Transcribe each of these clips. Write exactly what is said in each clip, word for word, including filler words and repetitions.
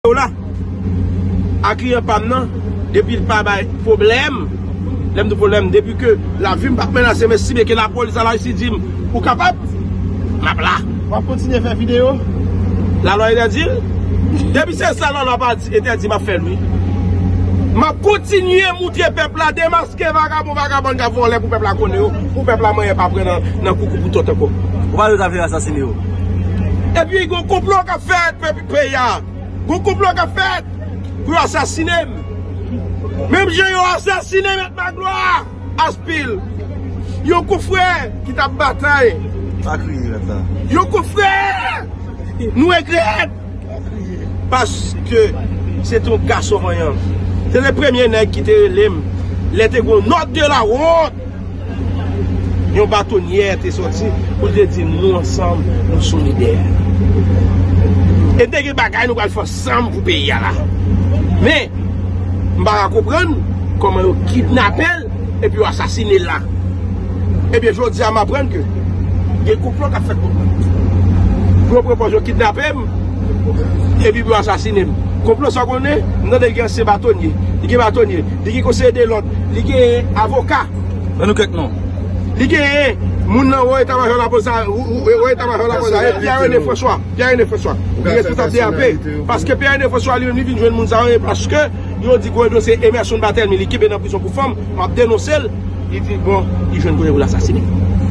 là a client pas non depuis le pas problème l'aime de problème depuis que la vie m'a menacé mais si que la police là ici dit ou capable m'a là on va continuer à faire vidéo la loi est dit depuis c'est ça là pas était dit m'a fait lui m'a continuer montrer peuple là démasquer vagabond vagabond qui volé pour peuple là connaître pour peuple là moyen pas prendre dans coucou pour tout encore on va le faire assassiner et puis il y a un complot qu'a fait peuple pays un complot qu'a fait pour assassiner. Même j'ai assassiné M. Magloire, Aspil. Yo un frère qui t'a bataille. Pas crier là. Yo un frère. Nous regrettons. Parce que c'est un garçon voyant. C'est le premier nègre qui te l'aime. Il était une note de la route. Un bâtonnier était sorti pour te dire nous ensemble, nous sommes solidaires. Et dès que les bagages nous allons faire ensemble pour payer là. Mais, je ne vais pas comprendre comment ils kidnappent et puis assassiner là. Et bien, je dis à m'apprendre que il y a un complot qui a fait pour moi. Pour proposer de kidnapper et puis assassiner. Le complot, ça qu'on est, nous avons ces bâtonniers, des bâtonniers, des conseillers de l'ordre, des avocats. Nous quelques noms. Des moun nan ou état-major la police, ou état-major la police, Pierre-René François, Pierre-René François, il est responsable de A P, parce que Pierre-René François, lui, il vient jouer moun sa parce que, il dit que c'est Emerson Batel, mais l'équipe est dans prison pour femme, m'a dénoncé, il dit, bon, il joue pour l'assassiner.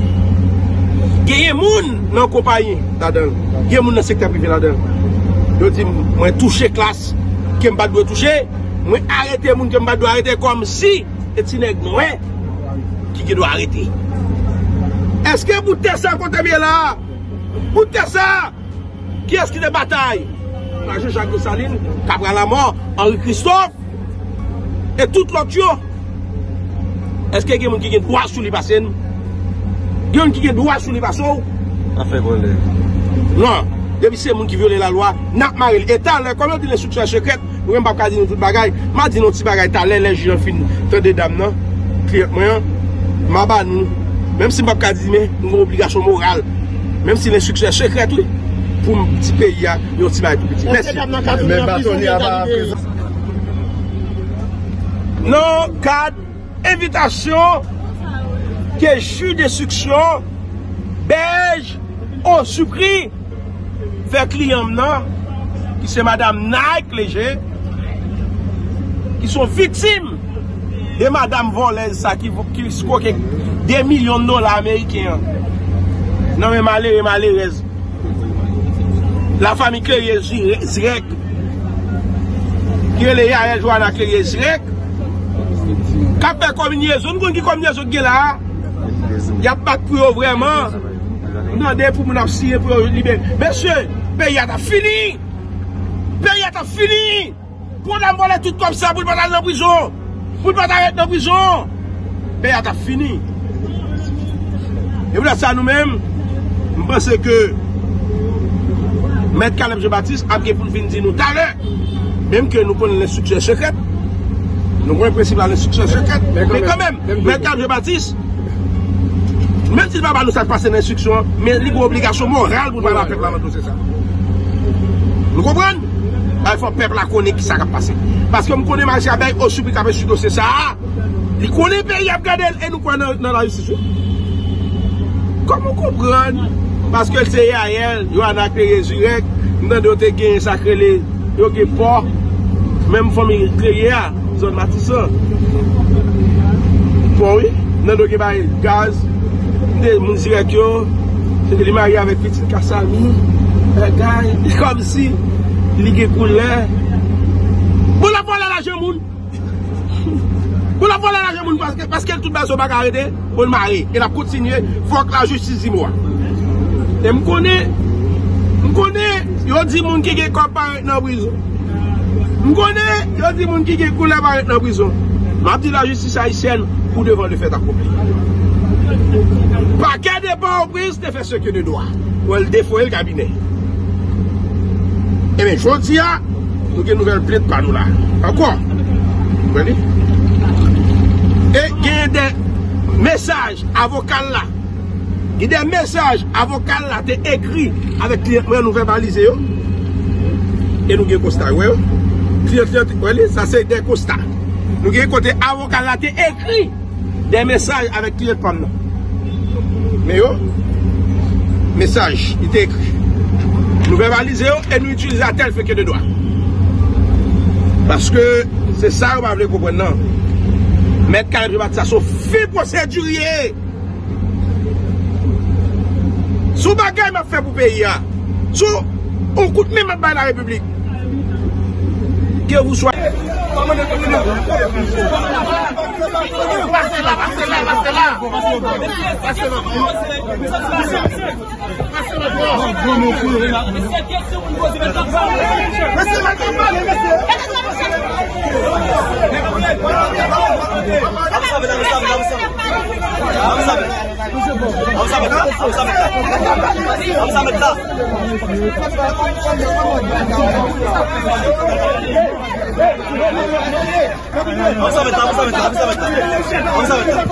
Il y a des moun dans la compagnie là-dedans, il y a des moun dans le secteur privé là-dedans. Il dit, moi, toucher classe, qui ne pas doit toucher, moi, arrêter moun qui ne pas doit arrêter comme si, c'est une nègre noire qui doit arrêter. Est-ce que vous êtes ça quand bien là? Vous êtes ça? Qui est-ce qui est bataille? Jacques Saline, Cabral la mort, Henri Christophe et tout l'autre. Est-ce qu'il y a quelqu'un qui a droit sur les bassins? Il y a quelqu'un qui a droit sur les bassins? Ça fait voler. Non. Depuis c'est les gens qui violent la loi, n'a pas marre. Et t'as comme on dit l'instruction secrète, nous ne pouvons pas dire tout le bagage. Je dis nos petits bagages, t'as les gens fin, t'as des dames, non? Client, moi, ma nous. Même si je ne peux pas dire, mais nous avons une obligation morale. Même si l'instruction est secrète, oui, pour un petit pays, il y a un petit pays tout petit. Merci. Non, cadre, invitation, que jus d'instruction, belge, au surpris, fait client maintenant, qui c'est Madame Nike Léger, qui sont victimes de Madame Volez, ça, qui, qui score des millions de dollars américains. Non, mais malheureux, malheureuse. La famille Clérier Zirek, qui est les Yael Joana Clérier Zirek, qui a fait combinaison, nous avons dit combinaison qui est là. Il n'y a pas de pour vraiment. Nous avons pour nous signer pour libérer. Monsieur, le pays a fini. Le pays a fini. Pour nous voler tout comme ça, pour ne pas aller en prison. Pour ne pas arrêter dans la prison, le pays a fini. Et voilà ça nous-mêmes, je pense que M. Caleb Jean-Baptiste a bien pour venir dire nous tout à l'heure, même que nous connaissons l'instruction secrète, nous connaissons le principe de l'instruction secrète, mais quand même, M. Caleb Jean-Baptiste, même s'il ne va pas nous faire passer l'instruction, mais il y a une obligation morale pour la peuple dans tout ça. Nous comprenons? Il faut que le peuple connaisse qui ça va passer. Parce que nous connaissons Marché Abeille au supplique avec ce dossier ça. Il connaît le pays à regarder et nous connaissons dans la justice. Comment comprendre? Parce que c'est à elle, il y a un acte résurrect, nous avons des sacrés, il y a des porcs, même famille créée, zone Matisson. Bon, oui, nous avons des gaz, des musiques, c'est marié avec petite Kassami, comme si. Ligue couleur. Pour la voler la jeune. Pour la voler la jeune parce que parce qu'elle tout bas son bac arrêté pour le marier. Et la continuer, faut que la justice dit moi. Et me connais me connais, yo dit moun qui est copain dans prison. Me connais, yo dit moun qui est couleur dans prison. M'a dit la justice haïtienne pour devant le fait accompli. Paquet de bon prise te fait ce que de doit. Ou elle défouer le cabinet. Eh bien, je dis, nous avons une nouvelle plainte par nous là. Encore. Vous voyez? Et il y a des messages avocats là. Il y a des messages avocats là, écrits avec les nous verbalisés. et nous avons constat. Oui, ça c'est des constats. Nous avons côté avocat là écrit des messages avec client de femme. Mais yo, message, il est écrit. Nous verbalisons et nous utilisons à tel fait que de droit. Parce que c'est ça que vous voulez comprendre. Mettre carré ça, c'est fait procédurier. Sous bagay m'a fait pour payer. Sous on coûte même à la République. Que vous soyez. Vamos a meter, vamos a meter, vamos a meter. Vamos a meter.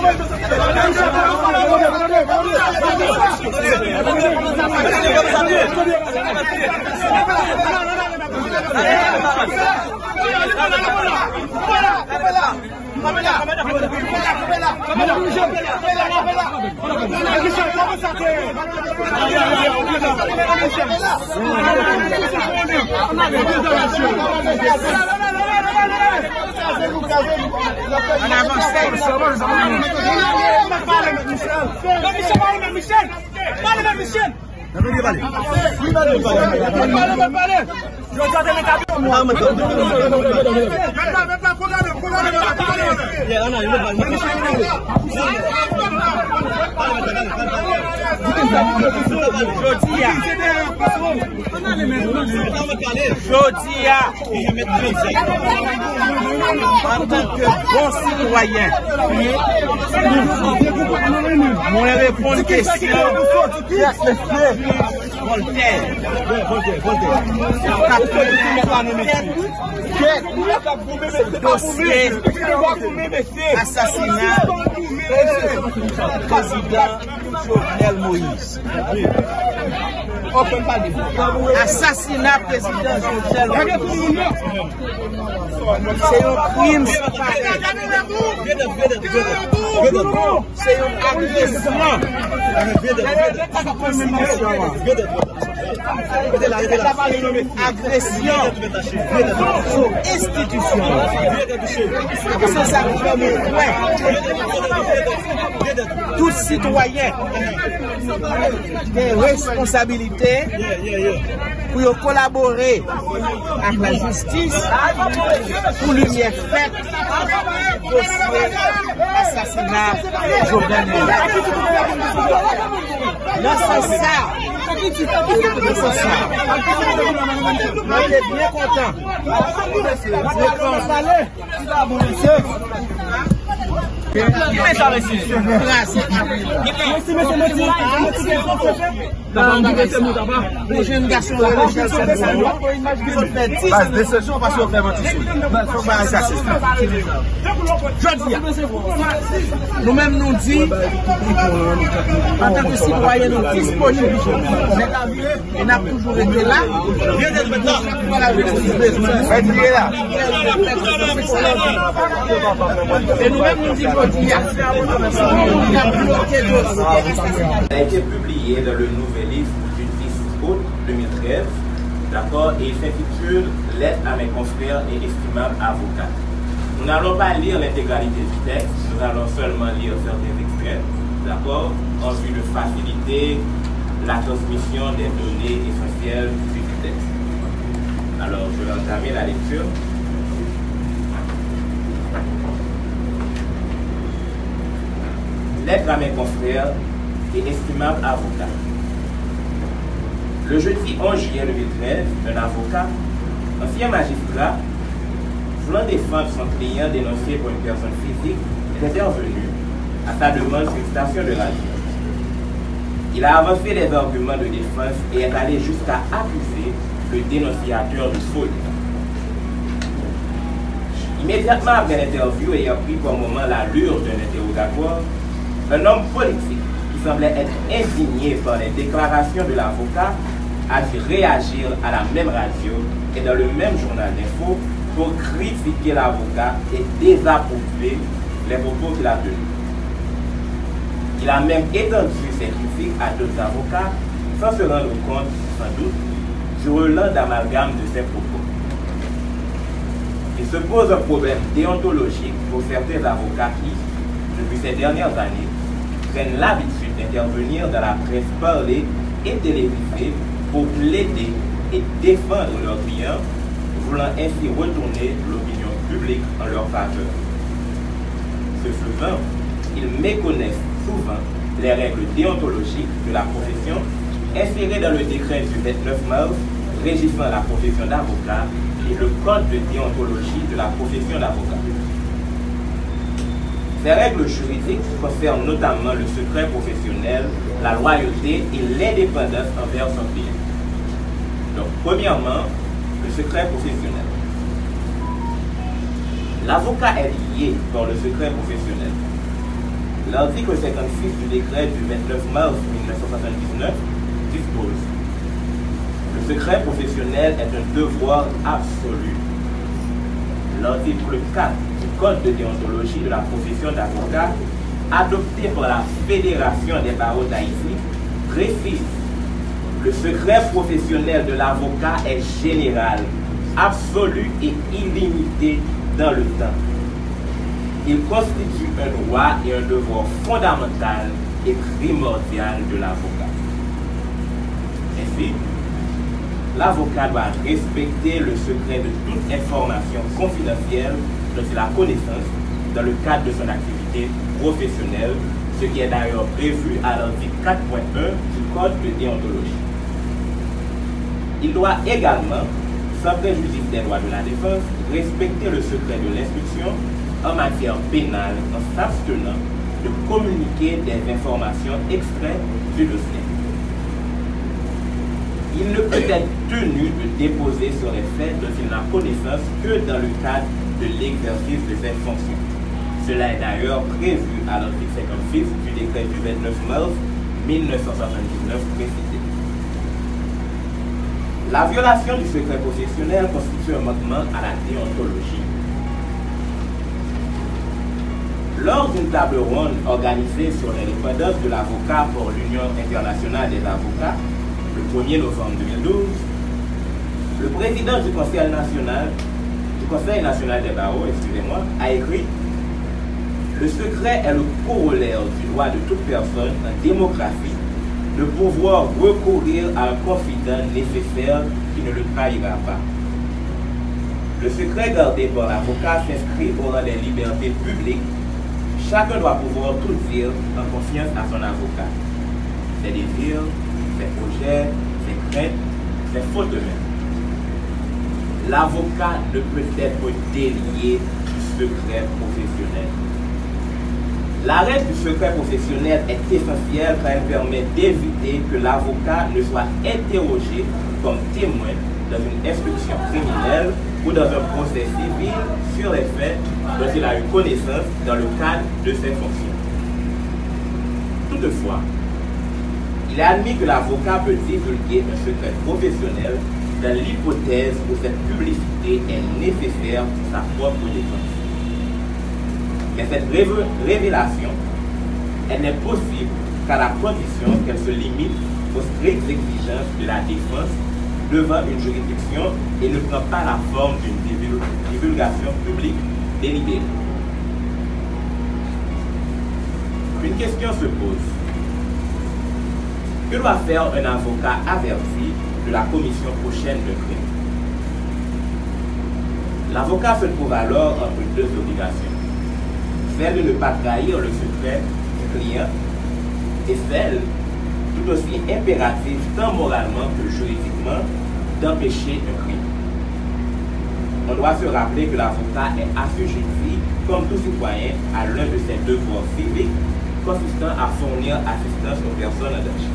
Jodia, en tant que bon citoyen, moi répondre à une question. Voltaire. Dossier assassinat président Jovenel Moïse. Assassinat président Jovenel Moïse. C'est un crime c'est une agression. Agression sur institution. C'est ça que tout citoyen des responsabilités pour collaborer avec la justice pour lumière faite dossier assassinat Jovenel Moïse. Là, c'est ça. C'est ça. On est bien content. Les jeunes garçons de l'échelle nous-mêmes nous disons, en tant que citoyens, nous disponibles. Et n'a toujours été là. Et nous-mêmes nous disons, il a été publié dans le nouvel livre du dix août deux mille treize, d'accord, et il s'intitule Lettre à mes confrères et estimables avocats. Nous n'allons pas lire l'intégralité du texte, nous allons seulement lire certains extraits, d'accord, en vue de faciliter la transmission des données essentielles du texte. Alors, je vais entamer la lecture. Lettre à mes confrères et estimables avocats. Le jeudi onze juillet deux mille treize, un avocat, ancien magistrat, voulant défendre son client dénoncé pour une personne physique, est intervenu à sa demande sur une station de radio. Il a avancé les arguments de défense et est allé jusqu'à accuser le dénonciateur de folie. Immédiatement après l'interview ayant pris pour moment l'allure d'un interrogatoire, un homme politique qui semblait être indigné par les déclarations de l'avocat a dû réagir à la même radio et dans le même journal d'info pour critiquer l'avocat et désapprouver les propos qu'il a tenus. Il a même étendu ses critiques à d'autres avocats sans se rendre compte, sans doute, du relent d'amalgame de ses propos. Il se pose un problème déontologique pour certains avocats qui, depuis ces dernières années, prennent l'habitude d'intervenir dans la presse parlée et télévisée pour plaider et défendre leurs clients, voulant ainsi retourner l'opinion publique en leur faveur. Ce faisant, ils méconnaissent souvent les règles déontologiques de la profession insérées dans le décret du vingt-neuf mars régissant la profession d'avocat et le code de déontologie de la profession d'avocat. Ces règles juridiques concernent notamment le secret professionnel, la loyauté et l'indépendance envers son client. Donc, premièrement, le secret professionnel. L'avocat est lié par le secret professionnel. L'article cinquante-six du décret du vingt-neuf mars mille neuf cent soixante-dix-neuf dispose: le secret professionnel est un devoir absolu. L'article quatre du Code de déontologie de la profession d'avocat, adopté par la Fédération des barreaux d'Haïti, précise: le secret professionnel de l'avocat est général, absolu et illimité dans le temps. Il constitue un droit et un devoir fondamental et primordial de l'avocat. Ainsi, l'avocat doit respecter le secret de toute information confidentielle dont il a connaissance dans le cadre de son activité professionnelle, ce qui est d'ailleurs prévu à l'article quatre point un du Code de déontologie. Il doit également, sans préjudice des droits de la défense, respecter le secret de l'instruction en matière pénale en s'abstenant de communiquer des informations extraites du dossier. Il ne peut être tenu de déposer sur les faits dont il n'a connaissance que dans le cadre de l'exercice de cette fonction. Cela est d'ailleurs prévu à l'article cinquante-six du décret du vingt-neuf mars mille neuf cent soixante-dix-neuf précisé. La violation du secret professionnel constitue un manquement à la déontologie. Lors d'une table ronde organisée sur l'indépendance de l'avocat pour l'Union internationale des avocats, le premier novembre deux mille douze, le président du Conseil national, du Conseil national des barreaux, excusez-moi, a écrit: le secret est le corollaire du droit de toute personne en démocratie de pouvoir recourir à un confident nécessaire qui ne le trahira pas. Le secret gardé par l'avocat s'inscrit au rang des libertés publiques. Chacun doit pouvoir tout dire en confiance à son avocat. Ses désirs, ses projets, ses craintes, ses fautes même. L'avocat ne peut être délié du secret professionnel. La règle du secret professionnel est essentielle car elle permet d'éviter que l'avocat ne soit interrogé comme témoin dans une instruction criminelle ou dans un procès civil sur les faits dont il a eu connaissance dans le cadre de ses fonctions. Toutefois, il est admis que l'avocat peut divulguer un secret professionnel dans l'hypothèse où cette publicité est nécessaire pour sa propre défense. Mais cette révélation, elle n'est possible qu'à la condition qu'elle se limite aux strictes exigences de la défense devant une juridiction et ne prend pas la forme d'une divulgation publique délibérée. Une question se pose. Que doit faire un avocat averti de la commission prochaine de crime? L'avocat se trouve alors entre deux obligations. Celle de ne pas trahir le secret du client et celle, tout aussi impérative tant moralement que juridiquement, d'empêcher un crime. On doit se rappeler que l'avocat est assujetti, comme tout citoyen, à l'un de ses devoirs civiques consistant à fournir assistance aux personnes en danger.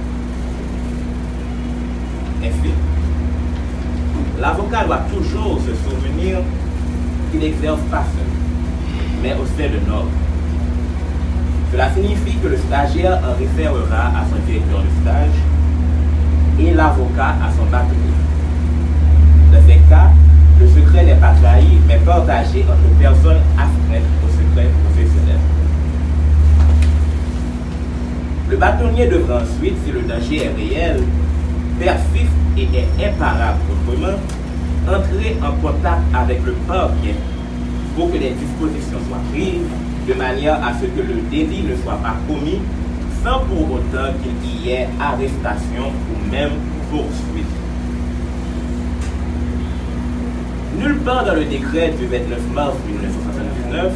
Ainsi, l'avocat doit toujours se souvenir qu'il n'exerce pas seul, mais au sein de l'ordre. Cela signifie que le stagiaire en référera à son directeur de stage et l'avocat à son bâtonnier. Dans ces cas, le secret n'est pas trahi, mais partagé entre personnes astreintes au secret professionnel. Le bâtonnier devra ensuite, si le danger est réel, persiste et est imparable autrement, entrer en contact avec le parquet pour que les dispositions soient prises de manière à ce que le délit ne soit pas commis sans pour autant qu'il y ait arrestation ou même poursuite. Nulle part dans le décret du vingt-neuf mars mille neuf cent soixante-dix-neuf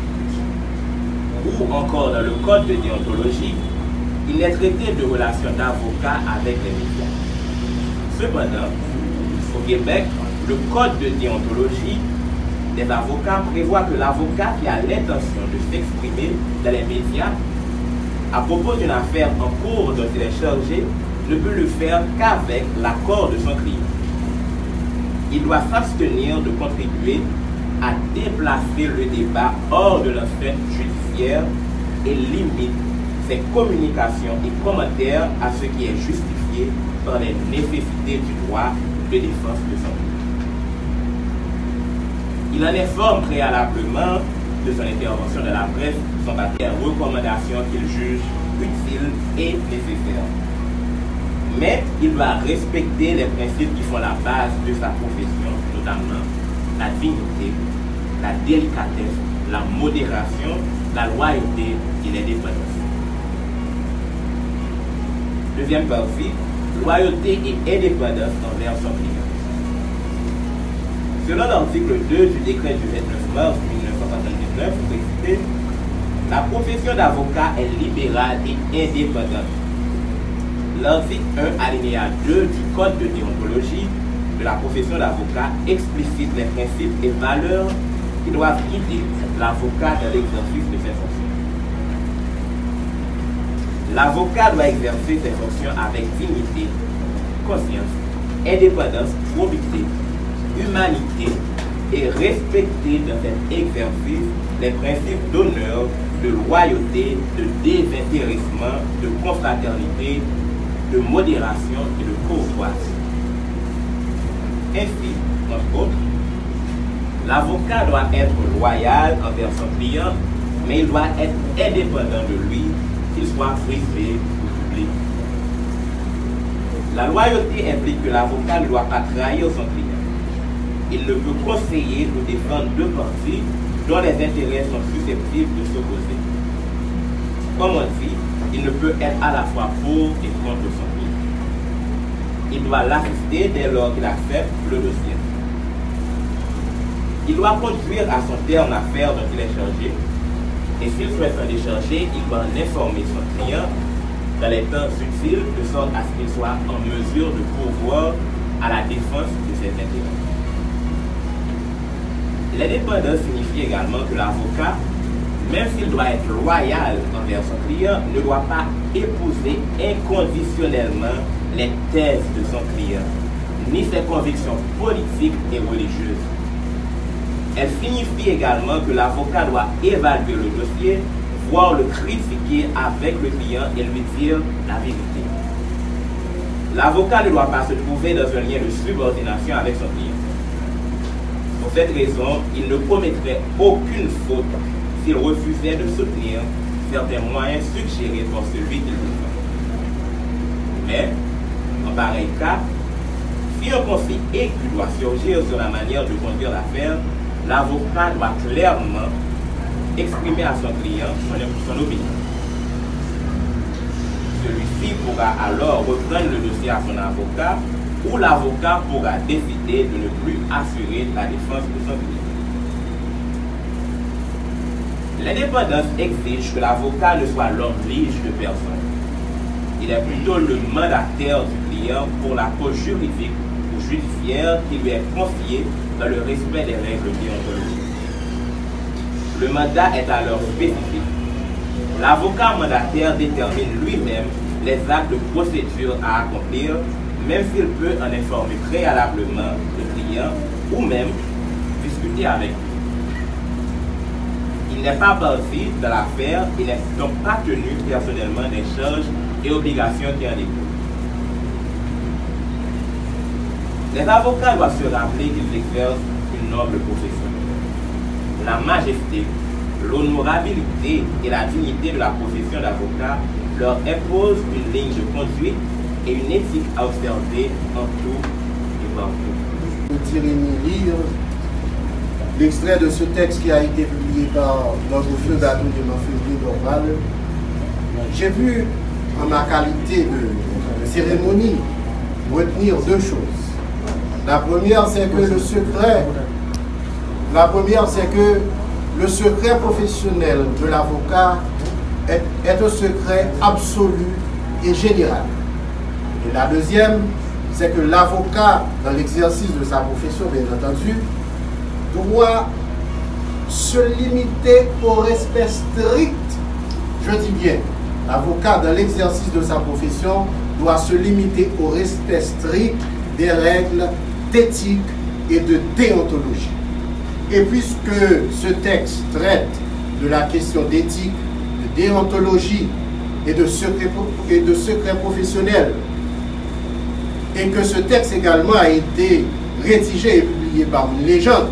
ou encore dans le code de déontologie, il n'est traité de relation d'avocat avec les médias. Cependant, au Québec, le code de déontologie des avocats prévoit que l'avocat qui a l'intention de s'exprimer dans les médias à propos d'une affaire en cours dont il est chargé ne peut le faire qu'avec l'accord de son client. Il doit s'abstenir de contribuer à déplacer le débat hors de l'enceinte judiciaire et limite ses communications et commentaires à ce qui est justifié par les nécessités du droit de défense de son client. Il en informe préalablement de son intervention dans la presse sont des recommandations qu'il juge utiles et nécessaires. Mais il doit respecter les principes qui font la base de sa profession, notamment la dignité, la délicatesse, la modération, la loyauté et l'indépendance. Deuxième partie, loyauté et indépendance envers son client. Selon l'article deux du décret du vingt-neuf mars mille neuf cent soixante-dix-neuf, précisé, la profession d'avocat est libérale et indépendante. L'article un alinéa deux du Code de déontologie de la profession d'avocat explicite les principes et valeurs qui doivent guider l'avocat dans l'exercice de ses fonctions. L'avocat doit exercer ses fonctions avec dignité, conscience, indépendance, probité, humanité et respecter dans cet exercice les principes d'honneur, de loyauté, de désintéressement, de confraternité, de modération et de courtoisie. Ainsi, entre autres, l'avocat doit être loyal envers son client, mais il doit être indépendant de lui, qu'il soit privé ou public. La loyauté implique que l'avocat ne doit pas trahir son client. Il ne peut conseiller ou défendre deux parties dont les intérêts sont susceptibles de s'opposer. Comme on dit, il ne peut être à la fois pour et contre son client. Il doit l'assister dès lors qu'il accepte le dossier. Il doit conduire à son terme l'affaire dont il est chargé. Et s'il souhaite s'en décharger, il doit en informer son client dans les temps utiles, de sorte à ce qu'il soit en mesure de pourvoir à la défense de ses intérêts. L'indépendance signifie également que l'avocat, même s'il doit être loyal envers son client, ne doit pas épouser inconditionnellement les thèses de son client, ni ses convictions politiques et religieuses. Elle signifie également que l'avocat doit évaluer le dossier, voire le critiquer avec le client et lui dire la vérité. L'avocat ne doit pas se trouver dans un lien de subordination avec son client. Pour cette raison, il ne commettrait aucune faute s'il refusait de soutenir certains moyens suggérés par celui qu'il défend. Mais, en pareil cas, si un conflit aigu doit surgir sur la manière de conduire l'affaire, l'avocat doit clairement exprimer à son client son, son opinion. Celui-ci pourra alors reprendre le dossier à son avocat ou l'avocat pourra décider de ne plus assurer la défense de son client. L'indépendance exige que l'avocat ne soit l'oblige de personne. Il est plutôt le mandataire du client pour la cause juridique ou judiciaire qui lui est confiée dans le respect des règles déontologiques. Le mandat est alors spécifique. L'avocat mandataire détermine lui-même les actes de procédure à accomplir, même s'il peut en informer préalablement le client ou même discuter avec lui. Il n'est pas parti de l'affaire, il n'est donc pas tenu personnellement des charges et obligations qui en découlent. Les avocats doivent se rappeler qu'ils exercent une noble profession. La majesté, l'honorabilité et la dignité de la profession d'avocat leur imposent une ligne de conduite et une éthique à observer en tout et partout. Je dirais lire l'extrait de ce texte qui a été publié par notre feu bâton de Manfredi Dorval. J'ai vu, en ma qualité de, de cérémonie, retenir deux choses. La première, c'est que le secret, la première, c'est que le secret professionnel de l'avocat est, est un secret absolu et général. Et la deuxième, c'est que l'avocat, dans l'exercice de sa profession, bien entendu, doit se limiter au respect strict, je dis bien, l'avocat, dans l'exercice de sa profession, doit se limiter au respect strict des règles d'éthique et de déontologie. Et puisque ce texte traite de la question d'éthique, de déontologie et de secret, et de secret professionnel, et que ce texte également a été rédigé et publié par une légende,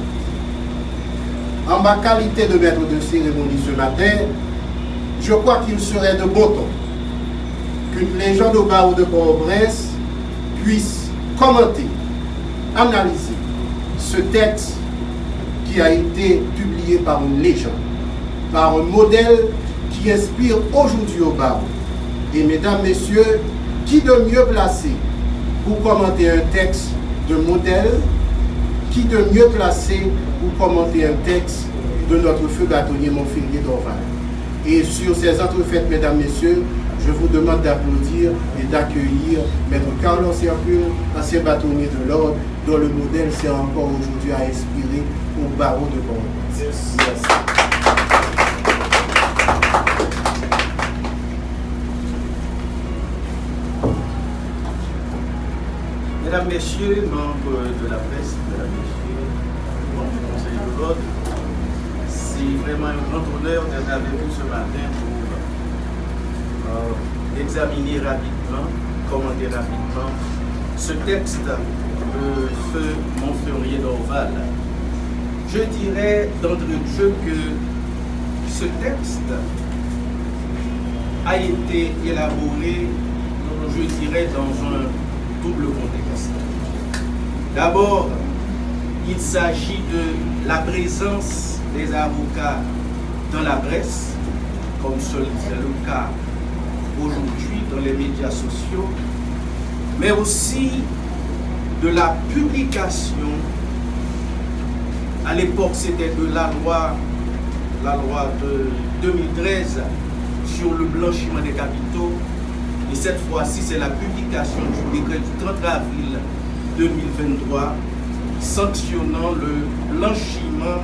en ma qualité de maître de cérémonie ce matin, je crois qu'il serait de bon ton qu'une légende au barreau de Port-au-Prince puisse commenter, analyser ce texte qui a été publié par une légende, par un modèle qui inspire aujourd'hui au barreau. Et mesdames, messieurs, qui de mieux placé pour commenter un texte de modèle, qui de mieux placé pour commenter un texte de notre feu bâtonnier Manfredi Dorval. Et sur ces entrefaites, mesdames, messieurs, je vous demande d'applaudir et d'accueillir Maître Carlos Hercule, ancien bâtonnier de l'ordre, dont le modèle sert encore aujourd'hui à inspirer au barreau de Port-au-Prince. Merci. Mesdames, Messieurs, membres de la presse, Mesdames, Messieurs, membres du Conseil de l'ordre, c'est vraiment un grand honneur d'être avec vous ce matin pour euh, examiner rapidement, commenter rapidement ce texte de feu Manfredi Dorval. Je dirais d'entrée de jeu que ce texte a été élaboré, je dirais, dans un double contexte. D'abord, il s'agit de la présence des avocats dans la presse, comme c'est le cas aujourd'hui dans les médias sociaux, mais aussi de la publication, à l'époque c'était de la loi, la loi de deux mille treize sur le blanchiment des capitaux, et cette fois-ci c'est la publication du décret du trente avril deux mille vingt-trois sanctionnant le blanchiment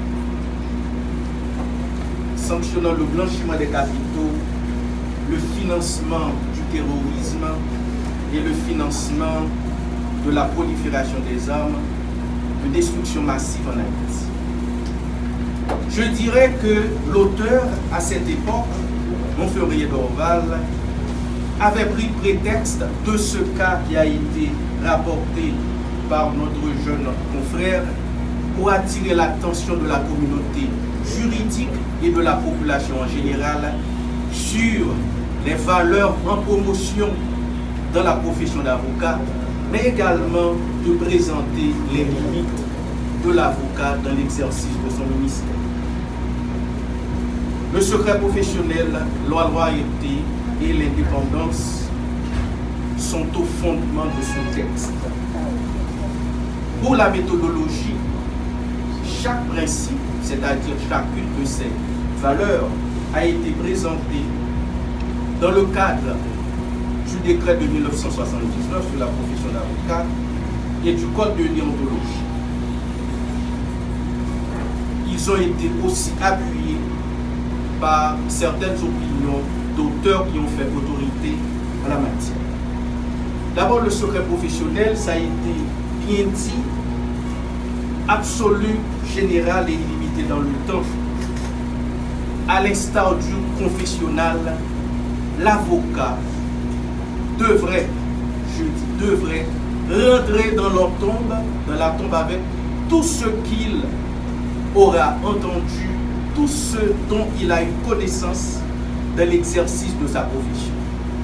sanctionnant le blanchiment des capitaux, le financement du terrorisme et le financement de la prolifération des armes de destruction massive en Haïti. Je dirais que l'auteur, à cette époque, Manfredi Dorval, avait pris prétexte de ce cas qui a été rapporté par notre jeune confrère pour attirer l'attention de la communauté juridique et de la population en général sur les valeurs en promotion dans la profession d'avocat, mais également de présenter les limites de l'avocat dans l'exercice de son ministère. Le secret professionnel, la loyauté et l'indépendance sont au fondement de ce texte. Pour la méthodologie, chaque principe, c'est-à-dire chacune de ces valeurs, a été présentée dans le cadre du décret de mille neuf cent soixante-dix-neuf sur la profession d'avocat et du code de déontologie. Ils ont été aussi appuyés par certaines opinions d'auteurs qui ont fait autorité en la matière. D'abord, le secret professionnel, ça a été bien dit, absolu, général et illimité dans le temps. À l'instar du confessionnal, l'avocat devrait, je dis devrait, rentrer dans leur tombe, dans la tombe avec tout ce qu'il aura entendu, tout ce dont il a eu connaissance dans l'exercice de sa profession.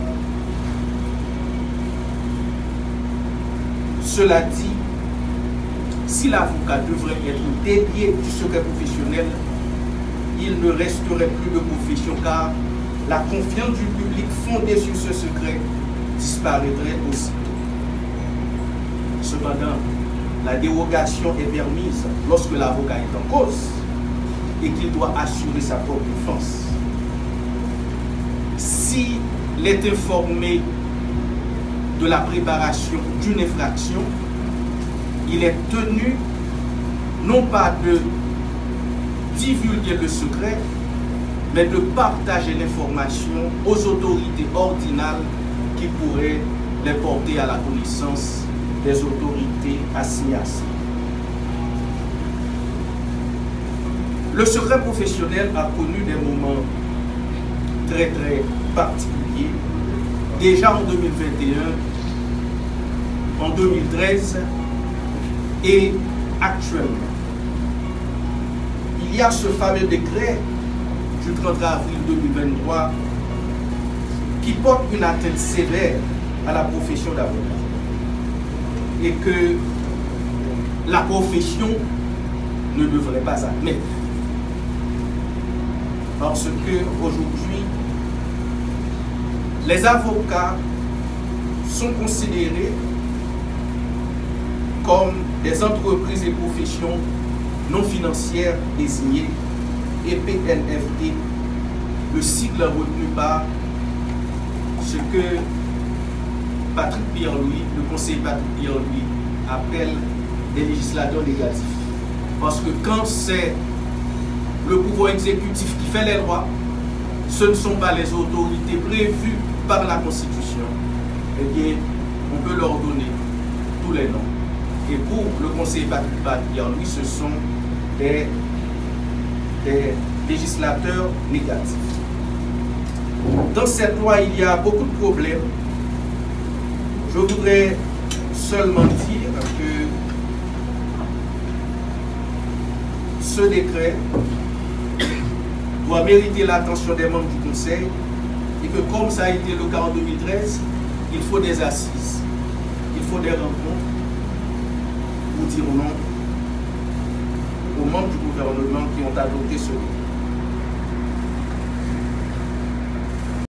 Cela dit, si l'avocat devrait être délié du secret professionnel, il ne resterait plus de profession car la confiance du public fondée sur ce secret disparaîtrait aussi. Cependant, la dérogation est permise lorsque l'avocat est en cause et qu'il doit assurer sa propre défense. S'il est informé de la préparation d'une infraction, il est tenu non pas de divulguer le secret, mais de partager l'information aux autorités ordinales qui pourraient les porter à la connaissance des autorités assignées à ça. Le secret professionnel a connu des moments très très particuliers. Déjà en deux mille vingt et un, en deux mille treize et actuellement. Il y a ce fameux décret du trente avril deux mille vingt-trois qui porte une atteinte sévère à la profession d'avocat et que la profession ne devrait pas admettre. Parce que aujourd'hui, les avocats sont considérés comme des entreprises et professions non financières désignées, et P N F D, le sigle retenu par ce que Patrick Pierre-Louis, le conseiller Patrick Pierre-Louis, appelle des législateurs négatifs. Parce que quand c'est le pouvoir exécutif qui fait les lois, ce ne sont pas les autorités prévues par la Constitution, eh bien, on peut leur donner tous les noms. Et pour le conseiller Patrick Pierre-Louis, ce sont des, des législateurs négatifs. Dans cette loi, il y a beaucoup de problèmes. Je voudrais seulement dire que ce décret doit mériter l'attention des membres du Conseil et que comme ça a été le cas en deux mille treize, il faut des assises, il faut des rencontres pour dire non aux membres du gouvernement qui ont adopté ce décret.